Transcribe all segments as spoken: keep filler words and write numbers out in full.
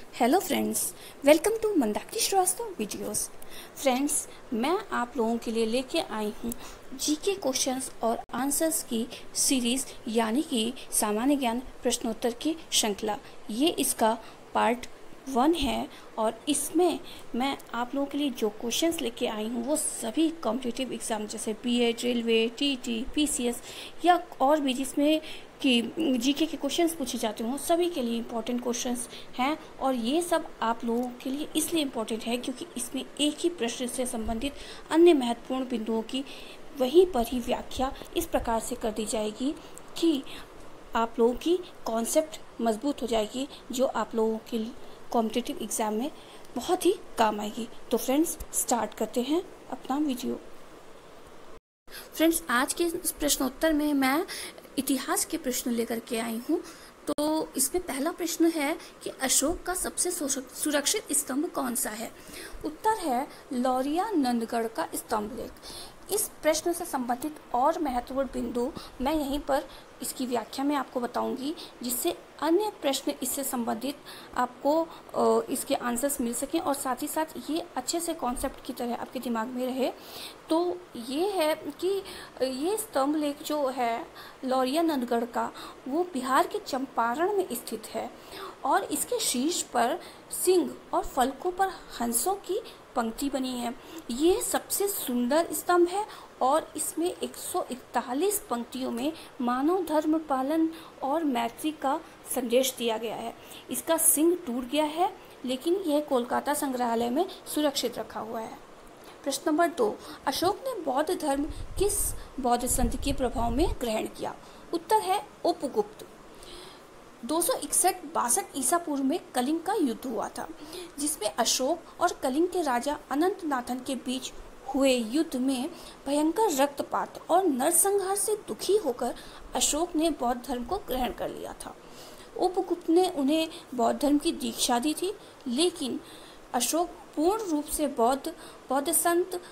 Hello friends, welcome to Mandakini Shrivastava videos. Friends, मैं आप लोगों के लिए लेके आई हूँ जीके क्वेश्चंस और आंसर्स की सीरीज़, यानी कि सामान्य ज्ञान प्रश्नोत्तर की श्रृंखला। ये इसका पार्ट वन है और इसमें मैं आप लोगों के लिए जो क्वेश्चंस लेके आई हूँ वो सभी कॉम्पिटिटिव एग्ज़ाम जैसे बीएड, रेलवे, टीटी, पीसीएस या और भी जिसमें कि जीके के क्वेश्चंस पूछे जाते हों, सभी के लिए इम्पोर्टेंट क्वेश्चंस हैं। और ये सब आप लोगों के लिए इसलिए इम्पोर्टेंट है क्योंकि इसमें एक ही प्रश्न से संबंधित अन्य महत्वपूर्ण बिंदुओं की वहीं पर ही व्याख्या इस प्रकार से कर दी जाएगी कि आप लोगों की कॉन्सेप्ट मजबूत हो जाएगी, जो आप लोगों के कॉम्पिटिटिव एग्ज़ाम में बहुत ही काम आएगी। तो फ्रेंड्स, स्टार्ट करते हैं अपना वीडियो। फ्रेंड्स, आज के प्रश्नोत्तर में मैं इतिहास के प्रश्न लेकर के आई हूँ। तो इसमें पहला प्रश्न है कि अशोक का सबसे सुरक्षित स्तंभ कौन सा है। उत्तर है लौरिया नंदगढ़ का स्तंभ लेख। इस प्रश्न से संबंधित और महत्वपूर्ण बिंदु मैं यहीं पर इसकी व्याख्या में आपको बताऊंगी, जिससे अन्य प्रश्न इससे संबंधित आपको इसके आंसर्स मिल सकें और साथ ही साथ ये अच्छे से कॉन्सेप्ट की तरह आपके दिमाग में रहे। तो ये है कि ये स्तंभ लेख जो है लौरिया नंदगढ़ का, वो बिहार के चंपारण में स्थित है और इसके शीर्ष पर सिंह और फलकों पर हंसों की पंक्ति बनी है। ये सबसे सुंदर स्तंभ है और इसमें एक सौ इकतालीस पंक्तियों में मानव धर्म पालन और मैत्री का संदेश दिया गया है। इसका सिंह टूट गया है, लेकिन यह कोलकाता संग्रहालय में सुरक्षित रखा हुआ है। प्रश्न नंबर दो, अशोक ने बौद्ध धर्म किस बौद्ध संत के प्रभाव में ग्रहण किया। उत्तर है उपगुप्त। दो सौ इकसठ बासठ ईसा पूर्व में कलिंग का युद्ध हुआ था, जिसमें अशोक और कलिंग के राजा अनंतनाथन के बीच हुए युद्ध में भयंकर रक्तपात और नरसंहार से दुखी होकर अशोक ने बौद्ध धर्म को ग्रहण कर लिया था। उपगुप्त ने उन्हें बौद्ध धर्म की दीक्षा दी थी, लेकिन अशोक पूर्ण रूप से बौद्ध बौद्ध संत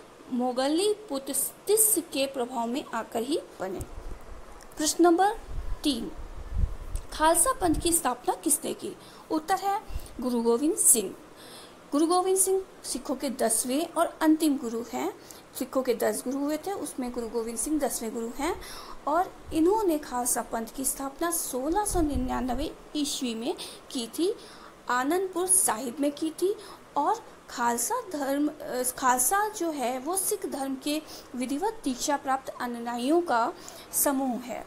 मोगलीपुत्तिस के प्रभाव में आकर ही बने। प्रश्न नंबर तीन, खालसा पंथ की स्थापना किसने की। उत्तर है गुरु गोविंद सिंह। गुरु गोविंद सिंह सिखों के दसवें और अंतिम गुरु हैं। सिखों के दस गुरु हुए थे, उसमें गुरु गोविंद सिंह दसवें गुरु हैं और इन्होंने खालसा पंथ की स्थापना सोलह सौ निन्यानवे ईस्वी में की थी, आनंदपुर साहिब में की थी। और खालसा धर्म खालसा जो है वो सिख धर्म के विधिवत दीक्षा प्राप्त अनुयायियों का समूह है।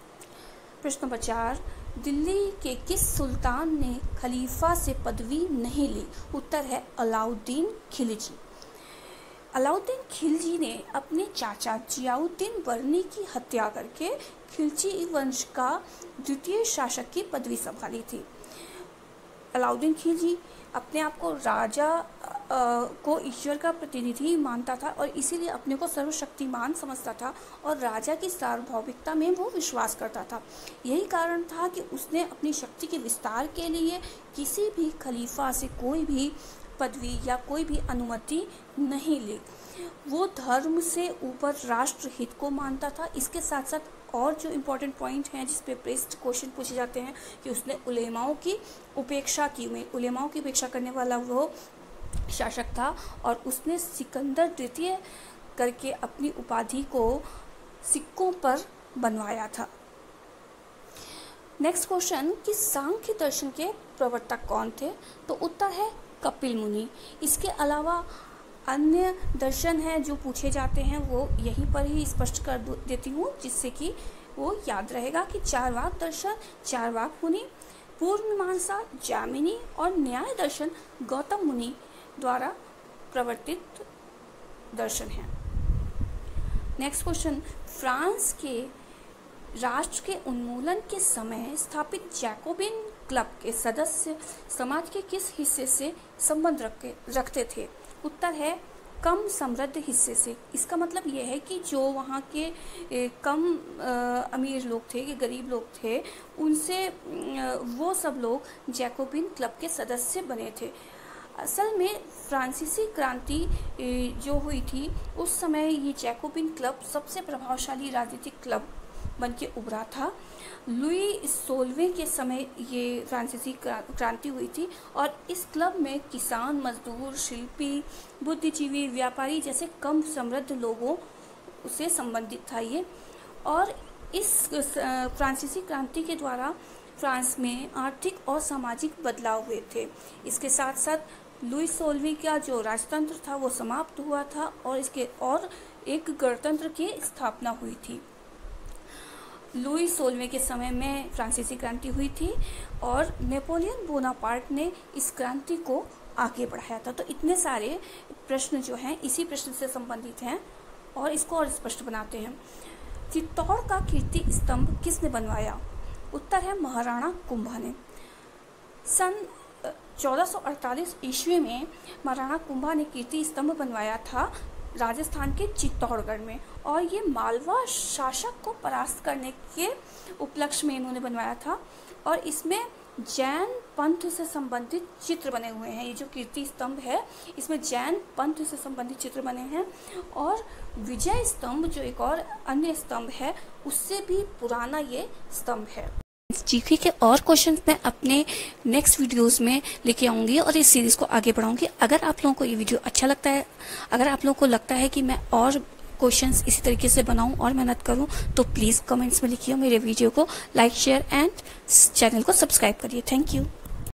प्रश्न नंबर चार, दिल्ली के किस सुल्तान ने खलीफा से पदवी नहीं ली। उत्तर है अलाउद्दीन खिलजी। अलाउद्दीन खिलजी ने अपने चाचा जियाउद्दीन बर्नी की हत्या करके खिलजी वंश का द्वितीय शासक की पदवी संभाली थी। अलाउद्दीन खिलजी अपने आप को राजा आ, को ईश्वर का प्रतिनिधि मानता था और इसीलिए अपने को सर्वशक्तिमान समझता था और राजा की सार्वभौमिकता में वो विश्वास करता था। यही कारण था कि उसने अपनी शक्ति के विस्तार के लिए किसी भी खलीफा से कोई भी पदवी या कोई भी अनुमति नहीं ली। वो धर्म से ऊपर राष्ट्र हित को मानता था। इसके साथ साथ और जो इम्पोर्टेंट पॉइंट हैं जिस पे प्रेस्ड क्वेश्चन पूछे जाते हैं कि उसने उलेमाओं की उपेक्षा की। में उलेमाओं की उपेक्षा करने वाला वो शासक था और उसने सिकंदर द्वितीय करके अपनी उपाधि को सिक्कों पर बनवाया था। नेक्स्ट क्वेश्चन कि सांख्य दर्शन के प्रवर्तक कौन थे। तो उत्तर है कपिल मुनि। इसके अलावा अन्य दर्शन हैं जो पूछे जाते हैं वो यहीं पर ही स्पष्ट कर देती हूँ, जिससे कि वो याद रहेगा कि चारवाक दर्शन चारवाक मुनि, पूर्व मीमांसा जामिनी और न्याय दर्शन गौतम मुनि द्वारा प्रवर्तित दर्शन है। नेक्स्ट क्वेश्चन, फ्रांस के राष्ट्र के उन्मूलन के समय स्थापित जैकोबिन क्लब के सदस्य समाज के किस हिस्से से संबंध रखते रखते थे। उत्तर है कम समृद्ध हिस्से से। इसका मतलब यह है कि जो वहाँ के ए, कम आ, अमीर लोग थे, कि गरीब लोग थे, उनसे आ, वो सब लोग जैकोबिन क्लब के सदस्य बने थे। असल में फ्रांसीसी क्रांति जो हुई थी उस समय ये जैकोबिन क्लब सबसे प्रभावशाली राजनीतिक क्लब बन के उभरा था। लुई सोलहवें के समय ये फ्रांसीसी क्रांति हुई थी और इस क्लब में किसान, मजदूर, शिल्पी, बुद्धिजीवी, व्यापारी जैसे कम समृद्ध लोगों से संबंधित था ये। और इस फ्रांसीसी क्रांति के द्वारा फ्रांस में आर्थिक और सामाजिक बदलाव हुए थे। इसके साथ साथ लुई सोलहवीं का जो राजतंत्र था वो समाप्त हुआ था और इसके और एक गणतंत्र की स्थापना हुई थी। लुई सोलहवें के समय में फ्रांसीसी क्रांति हुई थी और नेपोलियन बोनापार्ट ने इस क्रांति को आगे बढ़ाया था। तो इतने सारे प्रश्न जो हैं इसी प्रश्न से संबंधित हैं और इसको और स्पष्ट बनाते हैं। चित्तौड़ का कीर्ति स्तंभ किसने बनवाया? उत्तर है महाराणा कुंभा ने। सन चौदह सौ अड़तालीस ईस्वी में महाराणा कुंभा ने कीर्ति स्तंभ बनवाया था राजस्थान के चित्तौड़गढ़ में और ये मालवा शासक को परास्त करने के उपलक्ष्य में इन्होंने बनवाया था। और इसमें जैन पंथ से संबंधित चित्र बने हुए हैं। ये जो कीर्ति स्तंभ है इसमें जैन पंथ से संबंधित चित्र बने हैं और विजय स्तंभ जो एक और अन्य स्तंभ है उससे भी पुराना ये स्तंभ है। जीके के और क्वेश्चन मैं अपने नेक्स्ट वीडियोस में लेके आऊंगी और इस सीरीज को आगे बढ़ाऊंगी। अगर आप लोगों को ये वीडियो अच्छा लगता है, अगर आप लोगों को लगता है कि मैं और क्वेश्चंस इसी तरीके से बनाऊं और मेहनत करूं तो प्लीज़ कमेंट्स में लिखिए। मेरे वीडियो को लाइक, शेयर एंड चैनल को सब्सक्राइब करिए। Thank you.